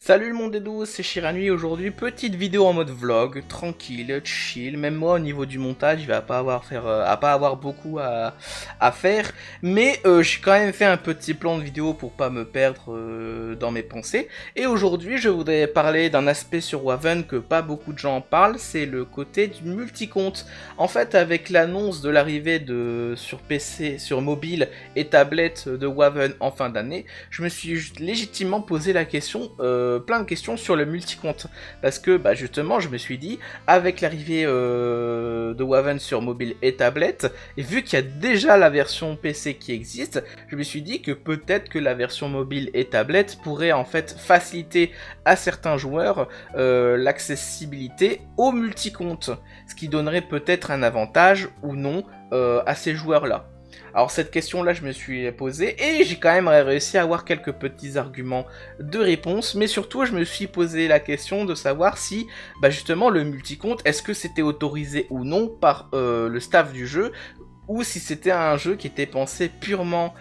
Salut le monde des douces, c'est Shiranui. Aujourd'hui, petite vidéo en mode vlog, tranquille, chill. Même moi au niveau du montage, il va pas avoir beaucoup à faire. Mais j'ai quand même fait un petit plan de vidéo pour pas me perdre dans mes pensées. Et aujourd'hui, je voudrais parler d'un aspect sur Waven que pas beaucoup de gens en parlent, c'est le côté du multicompte. En fait, avec l'annonce de l'arrivée sur PC, sur mobile et tablette de Waven en fin d'année, je me suis légitimement posé la question, plein de questions sur le multicompte, parce que justement je me suis dit, avec l'arrivée de Waven sur mobile et tablette, et vu qu'il y a déjà la version PC qui existe, je me suis dit que peut-être que la version mobile et tablette pourrait en fait faciliter à certains joueurs l'accessibilité au multicompte, ce qui donnerait peut-être un avantage ou non à ces joueurs là. Alors cette question-là, je me suis posée et j'ai quand même réussi à avoir quelques petits arguments de réponse, mais surtout je me suis posé la question de savoir si, justement, le multicompte, est-ce que c'était autorisé ou non par le staff du jeu, ou si c'était un jeu qui était pensé purement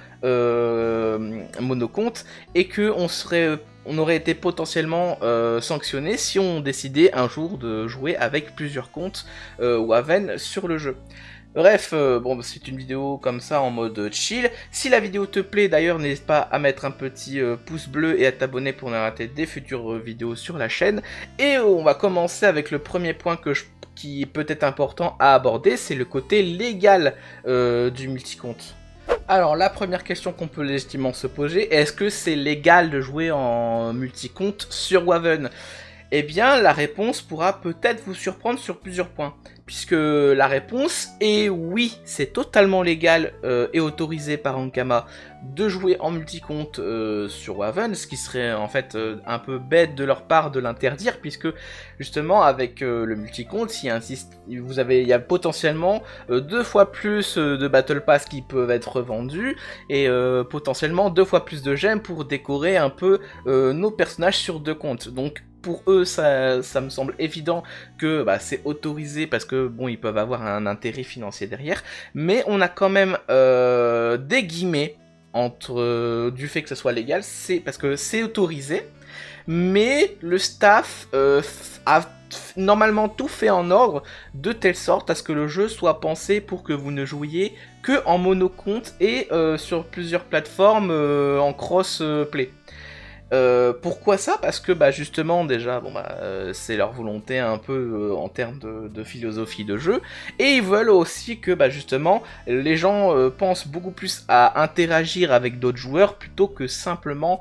monocompte et que on aurait été potentiellement sanctionné si on décidait un jour de jouer avec plusieurs comptes Waven sur le jeu. Bref, c'est une vidéo comme ça en mode chill. Si la vidéo te plaît d'ailleurs, n'hésite pas à mettre un petit pouce bleu et à t'abonner pour ne rater des futures vidéos sur la chaîne. Et on va commencer avec le premier point qui est peut-être important à aborder, c'est le côté légal du multicompte. Alors la première question qu'on peut légitimement se poser, est-ce que c'est légal de jouer en multicompte sur Waven ? Eh bien, la réponse pourra peut-être vous surprendre sur plusieurs points, puisque la réponse est oui, c'est totalement légal et autorisé par Ankama de jouer en multicompte sur Waven, ce qui serait en fait un peu bête de leur part de l'interdire, puisque justement avec le multicompte, il y a potentiellement 2 fois plus de Battle Pass qui peuvent être vendus, et potentiellement 2 fois plus de gemmes pour décorer un peu nos personnages sur 2 comptes. Donc pour eux, ça me semble évident que c'est autorisé parce que ils peuvent avoir un intérêt financier derrière, mais on a quand même des guillemets entre du fait que ce soit légal, c'est parce que c'est autorisé, mais le staff a normalement tout fait en ordre de telle sorte à ce que le jeu soit pensé pour que vous ne jouiez que en monocompte et sur plusieurs plateformes en cross-play. Pourquoi ça? Parce que justement déjà c'est leur volonté un peu en termes de philosophie de jeu, et ils veulent aussi que justement les gens pensent beaucoup plus à interagir avec d'autres joueurs plutôt que simplement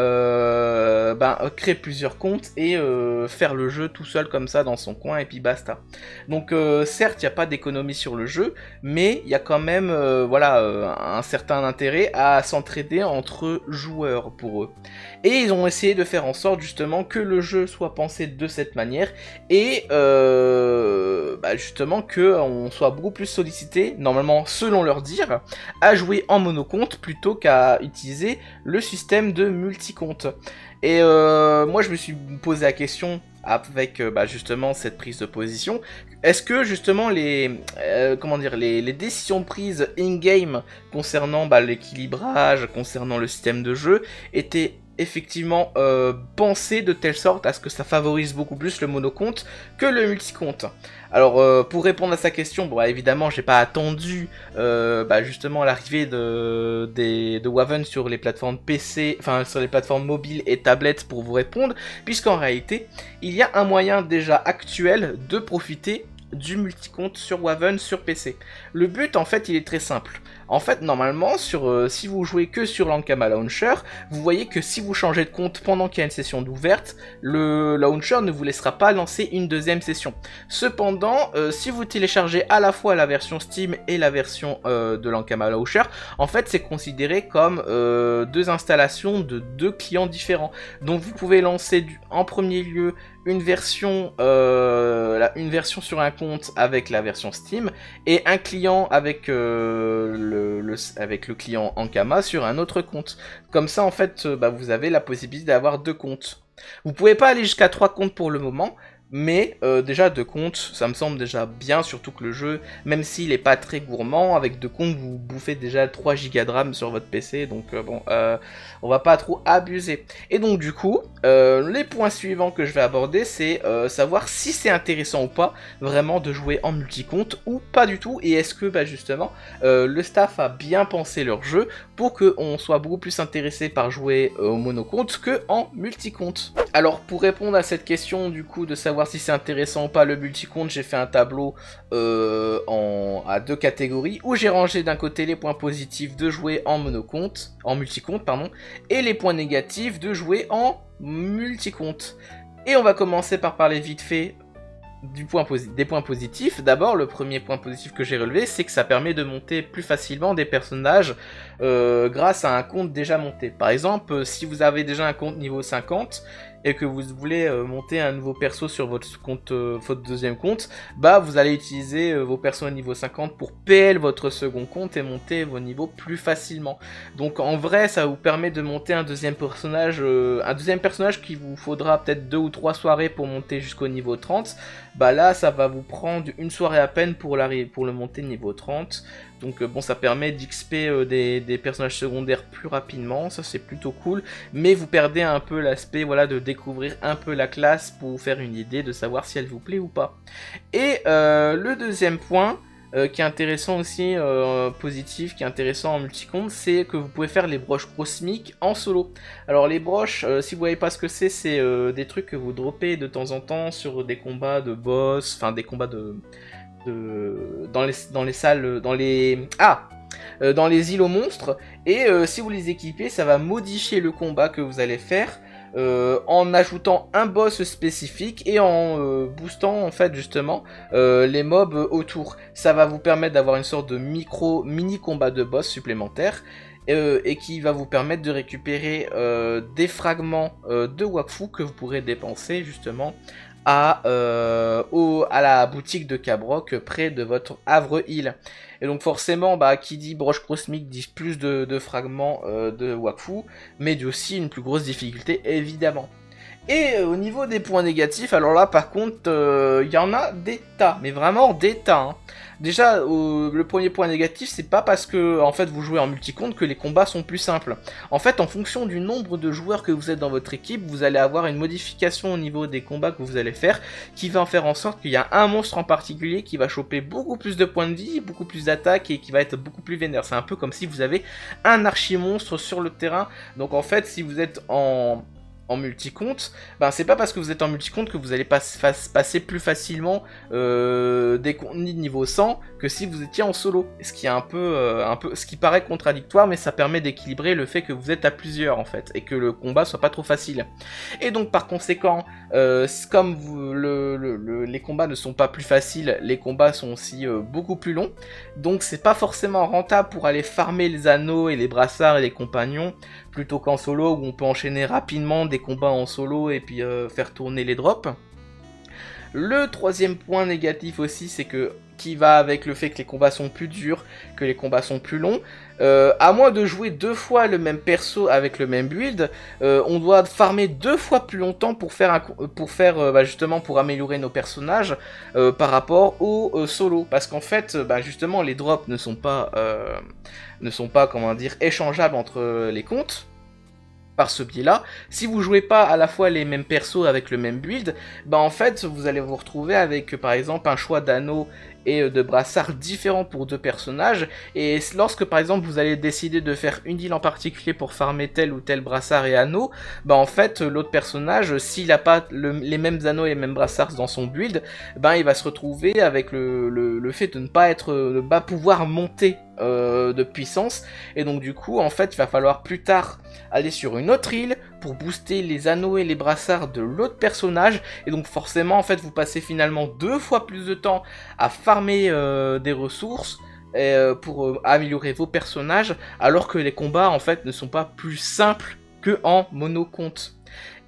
créer plusieurs comptes et faire le jeu tout seul comme ça dans son coin et puis basta. Donc certes il n'y a pas d'économie sur le jeu, mais il y a quand même un certain intérêt à s'entraider entre joueurs pour eux. Et ils ont essayé de faire en sorte justement que le jeu soit pensé de cette manière et justement qu'on soit beaucoup plus sollicité, normalement selon leur dire, à jouer en monocompte plutôt qu'à utiliser le système de multicompte. Et moi je me suis posé la question avec justement cette prise de position, est-ce que justement les décisions prises in-game concernant l'équilibrage, concernant le système de jeu étaient effectivement pensé de telle sorte à ce que ça favorise beaucoup plus le monocompte que le multicompte. Alors pour répondre à sa question, évidemment j'ai pas attendu justement l'arrivée de Waven sur les plateformes PC, enfin sur les plateformes mobiles et tablettes pour vous répondre, puisqu'en réalité il y a un moyen déjà actuel de profiter du multicompte sur Waven sur PC. Le but en fait il est très simple. En fait normalement si vous jouez que sur l'Ankama Launcher, vous voyez que si vous changez de compte pendant qu'il y a une session d'ouverte, le launcher ne vous laissera pas lancer une deuxième session. Cependant si vous téléchargez à la fois la version Steam et la version de l'Ankama Launcher, en fait c'est considéré comme 2 installations de 2 clients différents. Donc vous pouvez lancer en premier lieu une version sur un compte avec la version Steam et un client avec le client Ankama sur un autre compte. Comme ça en fait vous avez la possibilité d'avoir 2 comptes. Vous pouvez pas aller jusqu'à 3 comptes pour le moment, Mais déjà 2 comptes, ça me semble déjà bien, surtout que le jeu, même s'il n'est pas très gourmand, avec 2 comptes vous bouffez déjà 3 Go de RAM sur votre PC, donc on va pas trop abuser. Et donc du coup, les points suivants que je vais aborder, c'est savoir si c'est intéressant ou pas vraiment de jouer en multi-compte ou pas du tout, et est-ce que justement le staff a bien pensé leur jeu pour qu'on soit beaucoup plus intéressé par jouer au monocompte que en multi-compte. Alors pour répondre à cette question du coup de savoir si c'est intéressant ou pas le multi-compte, j'ai fait un tableau à 2 catégories où j'ai rangé d'un côté les points positifs de jouer en monocompte, en multi-compte pardon, et les points négatifs de jouer en multi-compte. Et on va commencer par parler vite fait des points positifs. D'abord, le premier point positif que j'ai relevé, c'est que ça permet de monter plus facilement des personnages grâce à un compte déjà monté. Par exemple, si vous avez déjà un compte niveau 50 et que vous voulez monter un nouveau perso sur votre compte, votre deuxième compte, vous allez utiliser vos persos à niveau 50 pour PL votre second compte et monter vos niveaux plus facilement. Donc en vrai, ça vous permet de monter un deuxième personnage qui vous faudra peut-être 2 ou 3 soirées pour monter jusqu'au niveau 30. Là, ça va vous prendre une soirée à peine pour le monter niveau 30. Donc bon, ça permet d'XP des personnages secondaires plus rapidement, ça c'est plutôt cool, mais vous perdez un peu l'aspect de découvrir un peu la classe pour vous faire une idée de savoir si elle vous plaît ou pas. Et le deuxième point qui est intéressant aussi, positif, qui est intéressant en multi-compte, c'est que vous pouvez faire les broches cosmiques en solo. Alors les broches, si vous voyez pas ce que c'est des trucs que vous droppez de temps en temps sur des combats de boss, enfin des combats dans les salles, dans les îles aux monstres, et si vous les équipez, ça va modifier le combat que vous allez faire en ajoutant un boss spécifique et en boostant en fait justement les mobs autour. Ça va vous permettre d'avoir une sorte de mini combat de boss supplémentaire et qui va vous permettre de récupérer des fragments de Wakfu que vous pourrez dépenser justement à la boutique de Cabrock près de votre Havre Hill. Et donc forcément, qui dit broche cosmique dit plus de fragments de Wakfu, mais dit aussi une plus grosse difficulté évidemment. Et au niveau des points négatifs, alors là par contre, il y en a des tas, mais vraiment des tas. Hein. Déjà, le premier point négatif, c'est pas parce que en fait vous jouez en multi-compte que les combats sont plus simples. En fait, en fonction du nombre de joueurs que vous êtes dans votre équipe, vous allez avoir une modification au niveau des combats que vous allez faire, qui va en faire en sorte qu'il y a un monstre en particulier qui va choper beaucoup plus de points de vie, beaucoup plus d'attaques et qui va être beaucoup plus vénère. C'est un peu comme si vous avez un archi-monstre sur le terrain. Donc en fait, si vous êtes en multi-compte, c'est pas parce que vous êtes en multi-compte que vous allez passer plus facilement des contenus de niveau 100 que si vous étiez en solo. Ce qui est un peu ce qui paraît contradictoire, mais ça permet d'équilibrer le fait que vous êtes à plusieurs en fait, et que le combat soit pas trop facile. Et donc par conséquent, comme les combats ne sont pas plus faciles, les combats sont aussi beaucoup plus longs, donc c'est pas forcément rentable pour aller farmer les anneaux et les brassards et les compagnons, plutôt qu'en solo où on peut enchaîner rapidement des combats en solo et puis faire tourner les drops. Le troisième point négatif aussi, c'est que qui va avec le fait que les combats sont plus durs, que les combats sont plus longs. À moins de jouer 2 fois le même perso avec le même build, on doit farmer 2 fois plus longtemps pour justement pour améliorer nos personnages par rapport au solo. Parce qu'en fait, justement, les drops ne sont pas comment dire échangeables entre les comptes. Par ce biais-là, si vous jouez pas à la fois les mêmes persos avec le même build, en fait vous allez vous retrouver avec par exemple un choix d'anneaux et de brassards différents pour 2 personnages, et lorsque par exemple vous allez décider de faire une île en particulier pour farmer tel ou tel brassard et anneau, en fait l'autre personnage, s'il n'a pas les mêmes anneaux et les mêmes brassards dans son build, il va se retrouver avec le fait de ne pas pouvoir monter de puissance, et donc du coup en fait il va falloir plus tard aller sur une autre île pour booster les anneaux et les brassards de l'autre personnage, et donc forcément en fait vous passez finalement 2 fois plus de temps à farmer des ressources pour améliorer vos personnages, alors que les combats en fait ne sont pas plus simples que en monocompte.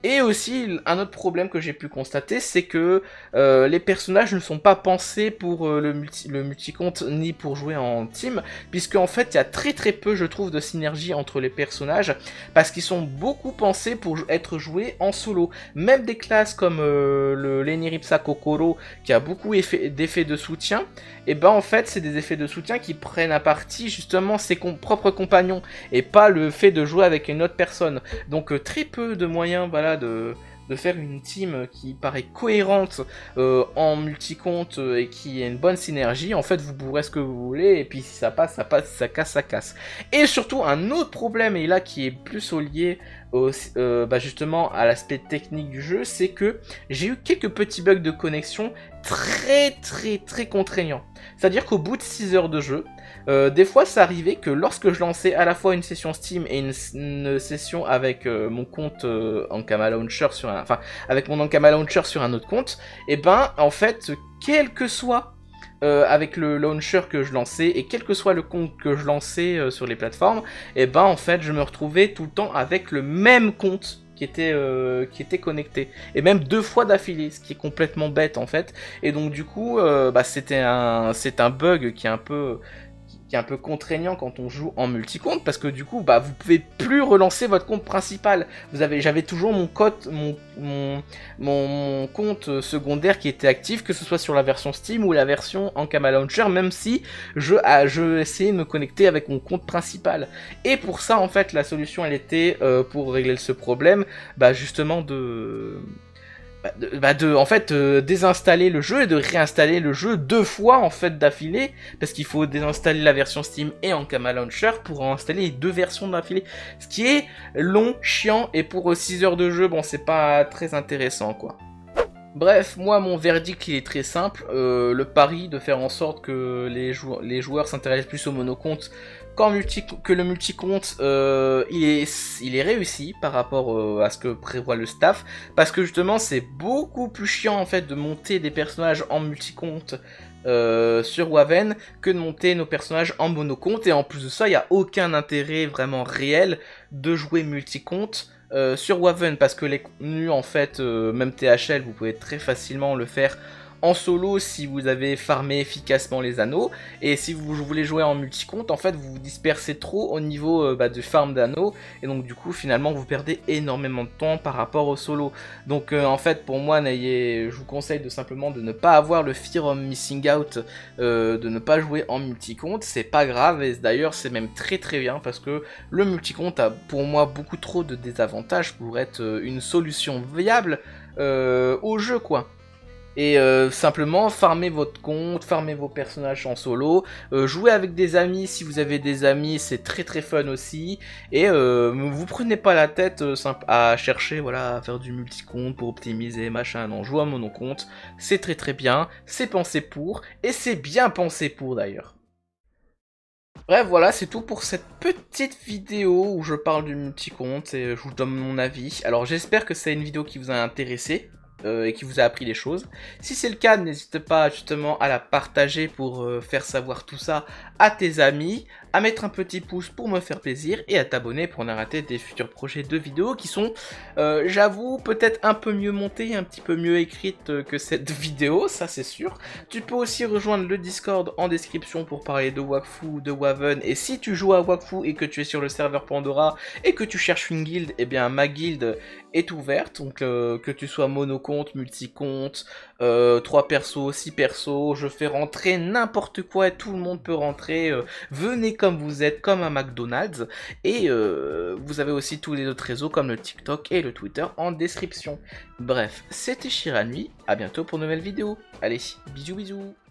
Et aussi, un autre problème que j'ai pu constater, c'est que les personnages ne sont pas pensés pour le multi-compte ni pour jouer en team, puisque en fait, il y a très peu, je trouve, de synergie entre les personnages, parce qu'ils sont beaucoup pensés pour être joués en solo. Même des classes comme le Leniripsa Kokoro, qui a beaucoup d'effets de soutien, et ben en fait, c'est des effets de soutien qui prennent à partie justement ses propres compagnons, et pas le fait de jouer avec une autre personne. Donc très peu de moyens, voilà, de faire une team qui paraît cohérente en multi-compte et qui a une bonne synergie. En fait, vous bourrez ce que vous voulez, et puis si ça passe, ça passe, si ça casse, ça casse. Et surtout, un autre problème, et là qui est plus lié justement à l'aspect technique du jeu, c'est que j'ai eu quelques petits bugs de connexion très contraignants. C'est-à-dire qu'au bout de 6 heures de jeu, des fois ça arrivait que lorsque je lançais à la fois une session Steam et une session avec mon compte Ankama Launcher avec mon Ankama Launcher sur un autre compte, et ben en fait, quel que soit avec le launcher que je lançais et quel que soit le compte que je lançais sur les plateformes, et ben en fait je me retrouvais tout le temps avec le même compte qui était connecté, et même 2 fois d'affilée, ce qui est complètement bête en fait. Et donc du coup c'est un bug qui est un peu contraignant quand on joue en multi-compte, parce que du coup vous pouvez plus relancer votre compte principal. J'avais toujours mon compte secondaire qui était actif, que ce soit sur la version Steam ou la version Ankama Launcher, même si je essayais de me connecter avec mon compte principal. Et pour ça en fait la solution elle était pour régler ce problème, justement désinstaller le jeu et de réinstaller le jeu 2 fois en fait d'affilée, parce qu'il faut désinstaller la version Steam et Ankama Launcher pour installer les 2 versions d'affilée, ce qui est long, chiant, et pour 6 heures de jeu, bon c'est pas très intéressant quoi. Bref, moi mon verdict il est très simple, le pari de faire en sorte que les joueurs s'intéressent plus au monocompte que le multi-compte, il est réussi par rapport à ce que prévoit le staff, parce que justement c'est beaucoup plus chiant en fait de monter des personnages en multi-compte sur Waven que de monter nos personnages en monocompte, et en plus de ça il n'y a aucun intérêt vraiment réel de jouer multi-compte sur Waven, parce que les contenus en fait, même THL, vous pouvez très facilement le faire en solo si vous avez farmé efficacement les anneaux, et si vous voulez jouer en multi-compte, en fait vous vous dispersez trop au niveau de farm d'anneaux, et donc du coup finalement vous perdez énormément de temps par rapport au solo. Donc en fait pour moi je vous conseille simplement de ne pas avoir le fear of missing out, de ne pas jouer en multi-compte. C'est pas grave, et d'ailleurs c'est même très bien, parce que le multi-compte a pour moi beaucoup trop de désavantages pour être une solution viable au jeu quoi. Et simplement farmer votre compte, farmer vos personnages en solo, jouer avec des amis si vous avez des amis, c'est très fun aussi, et vous prenez pas la tête à chercher, voilà, à faire du multi-compte pour optimiser machin. Non, jouer à monocompte, c'est très bien, c'est pensé pour, et c'est bien pensé pour d'ailleurs. Bref, voilà, c'est tout pour cette petite vidéo où je parle du multi-compte et je vous donne mon avis. Alors j'espère que c'est une vidéo qui vous a intéressé et qui vous a appris des choses. Si c'est le cas, n'hésite pas justement à la partager pour faire savoir tout ça à tes amis, à mettre un petit pouce pour me faire plaisir, et à t'abonner pour ne rater des futurs projets de vidéos qui sont, j'avoue, peut-être un peu mieux montées, un petit peu mieux écrites que cette vidéo, ça c'est sûr. Tu peux aussi rejoindre le Discord en description pour parler de Wakfu, de Waven, et si tu joues à Wakfu et que tu es sur le serveur Pandora et que tu cherches une guilde, eh bien ma guilde est ouverte, donc que tu sois monocompte, multi-compte, 3 persos, 6 persos, je fais rentrer n'importe quoi et tout le monde peut rentrer, venez comme vous êtes, comme un McDonald's, et vous avez aussi tous les autres réseaux comme le TikTok et le Twitter en description. Bref, c'était Shiranui, à bientôt pour une nouvelle vidéo. Allez, bisous bisous.